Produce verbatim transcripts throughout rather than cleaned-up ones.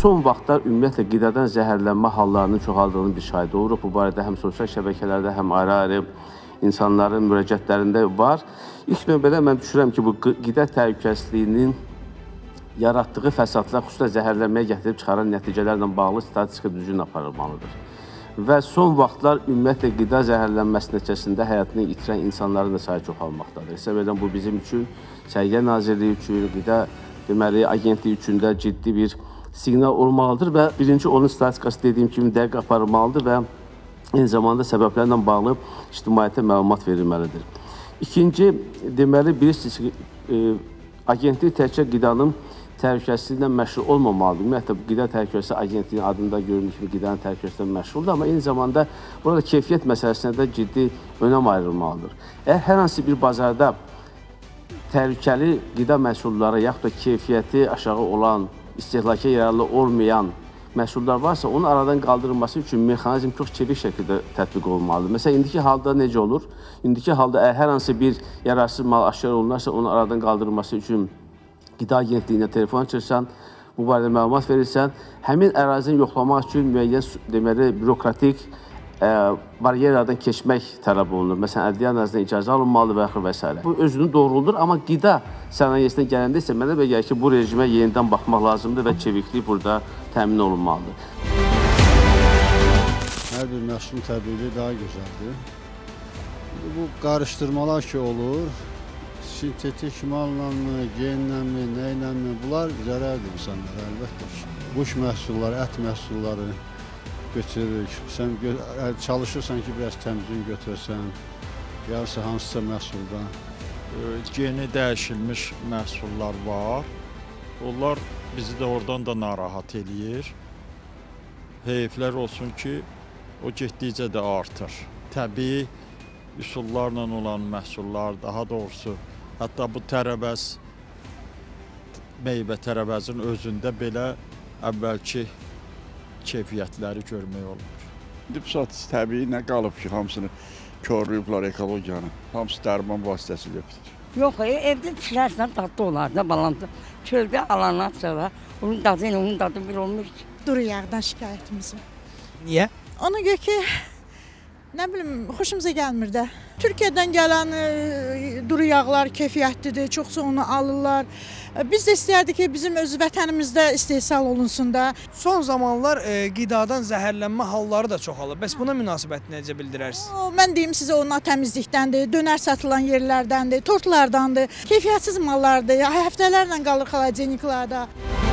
son vaxtlar ümumiyyətlə qidadan zəhərlənmə hallarının çoxaldığını bir şahid oluruq. Bu barədə həm sosial şəbəkələrdə, həm ayrı-ayrı insanların müraciətlərində var. İlk növbədə mən düşünürəm ki, bu qida təhlükəsizliyinin yaratdığı fəsadlar, xüsusilə zəhərlənməyə gətirib çıxaran nəticələrlə bağlı statistika düzgün aparılmalıdır. Və son vaxtlar ümumiyyətlə qida zəhərlənməsi nəticəsində həyatını itirən insanların da sayı çoxalmaqdadır. Hesab edirəm, bu bizim üçün, Səhiyyə Nazirliyi üçün, qida deməli, agentliyi üçün də ciddi bir siqnal olmalıdır və birinci onun statistikası dediyim kimi dəqiq aparılmalıdır və eyni zamanda səbəblərlə bağlı ictimaiyyətə məlumat verilməlidir. İkinci, deməli, bilirsiniz ki, e, agentlik təkcə qidanın təhlükəsizliklə məşğul olmamalıdır. Ümumiyyətlə, qida təhlükəsizliyi agentliyin adında görülmüş kimi qidanın təhlükəsizliklə məşğuldur, amma eyni zamanda burada keyfiyyət məsələsinə də ciddi önəm ayrılmalıdır. Əgər hər hansı bir bazarda təhlükəli qida məhsulları, yaxud da keyfiyyəti aşağı olan, istehlaka yararlı olmayan məhsullar varsa, onun aradan qaldırılması üçün mexanizm çox çevik şəkildə tətbiq olunmalıdır. Məsələn, indiki halda necə olur? İndiki halda əgər hər hansı bir yararsız mal aşkar olunarsa, onun aradan qaldırılması üçün qida agentliyinə telefon açırsan, bu barədə məlumat verirsən, həmin ərazini yoxlamaq üçün müəyyən deməli, bürokratik e, bariyeradan keçmək tələb olunur. Məsələn, ədliyyə nazirliyindən icazə alınmalıdır və yaxud və s. Bu özünü doğruldur, amma qida sənayesinə gələndə isə mənə belə gəlir ki, bu rejimə yenidən baxmaq lazımdır və çeviklik burada təmin olunmalıdır. Hər bir məhsulun təbii daha gözəldir. Bu qarışdırmalar ki olur, sintetik malla mı, genlə mi, nəylə mi, bunlar zərərdir insanlara, əlbəttə ki. Quş məhsulları, ət məhsulları götürürük. Sən çalışırsan ki, biraz təmizliğini götürsən, yarısı hansısa məhsulda. Geni dəyişilmiş məhsullar var. Onlar bizi də oradan da narahat eləyir. Heyflər olsun ki, o getdikcə də artır. Təbii üsullarla olan məhsullar, daha doğrusu, hətta bu tərəvəz, meyvə tərəvəzin özündə belə əvvəlki keyfiyyətləri görmək olur. Bu saat təbii nə qalıb ki, hamısını körlüyüblər ekologiyanı, hamısı dərman vasitəsilə bitir. Yox, evdə pişirərsən dadlı olar da balandı. Çöldə alanlar sonra, onun dadı ilə onun dadı bir olmuş ki. Duru yağdan şikayətimiz var. Niyə? Ona görə ki, nə bilim, xoşumuza gəlmir də. Türkiyədən gələn e, duru yağlar keyfiyyətlidir, çoxsa onu alırlar. E, biz də istəyərdik ki, bizim öz vətənimizdə istehsal olunsun da. Son zamanlar e, qidadan zəhərlənmə halları da çoxalır. Bəs buna münasibət necə bildirərsiniz? O, mən deyim sizə, onlar təmizlikdəndir, dönər satılan yerlərdəndir, tortlardandır, keyfiyyətsiz mallardır, həftələrlə qalır xalaceniklarda.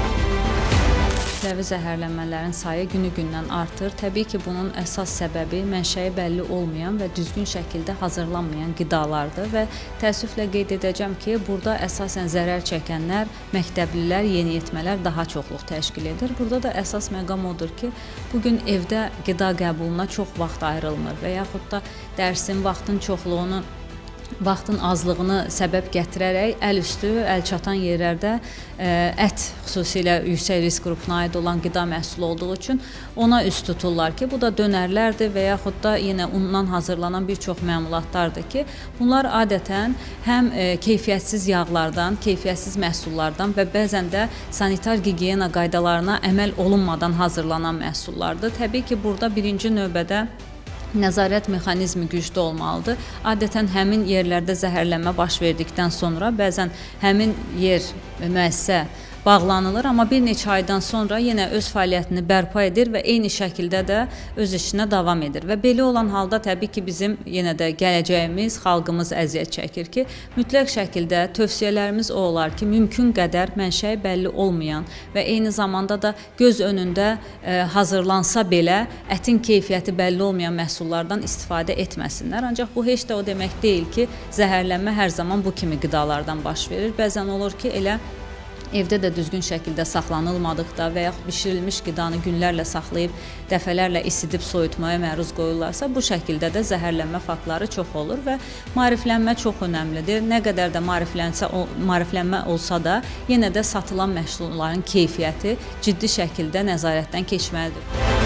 Kütləvi zəhərlənmələrin sayı günü-gündən artır. Təbii ki, bunun əsas səbəbi mənşəyi bəlli olmayan və düzgün şəkildə hazırlanmayan qidalardır və təəssüflə qeyd edəcəm ki, burada əsasən zərər çəkənlər, məktəblilər, yeniyetmələr daha çoxluq təşkil edir. Burada da əsas məqam odur ki, bugün evdə qida qəbuluna çox vaxt ayrılmır və yaxud da dərsin vaxtın çoxluğunu vaxtın azlığını səbəb gətirərək əl üstü, əl çatan yerlərdə ət xüsusilə yüksək risk qrupuna aid olan qida məhsulu olduğu üçün ona üst tuturlar ki, bu da dönərlərdir və yaxud da yenə undan hazırlanan bir çox məmulatlardır ki, bunlar adətən həm keyfiyyətsiz yağlardan, keyfiyyətsiz məhsullardan və bəzən də sanitar gigiyena qaydalarına əməl olunmadan hazırlanan məhsullardır. Təbii ki, burada birinci növbədə nəzarət mexanizmi güclü olmalıdır. Adətən həmin yerlərdə zəhərlənmə baş verdikdən sonra bəzən həmin yer, müəssisə bağlanılır, amma bir neçə aydan sonra yenə öz fəaliyyətini bərpa edir və eyni şəkildə də öz işinə davam edir. Və belə olan halda təbii ki, bizim yenə də gələcəyimiz, xalqımız əziyyət çəkir ki, mütləq şəkildə tövsiyələrimiz o olar ki, mümkün qədər mənşəyi bəlli olmayan və eyni zamanda da göz önündə e, hazırlansa belə ətin keyfiyyəti bəlli olmayan məhsullardan istifadə etməsinlər. Ancaq bu heç də o demək deyil ki, zəhərlənmə hər zaman bu kimi qidalardan baş verir. Bəzən olur ki, elə evdə də düzgün şəkildə saxlanılmadıqda və yaxud bişirilmiş qidanı günlərlə saxlayıb dəfələrlə isidib soyutmaya məruz qoyurlarsa, bu şəkildə də zəhərlənmə faktları çox olur və maariflənmə çox önəmlidir. Nə qədər də maariflənsə, maariflənmə olsa da, yenə də satılan məhsulların keyfiyyəti ciddi şəkildə nəzarətdən keçməlidir.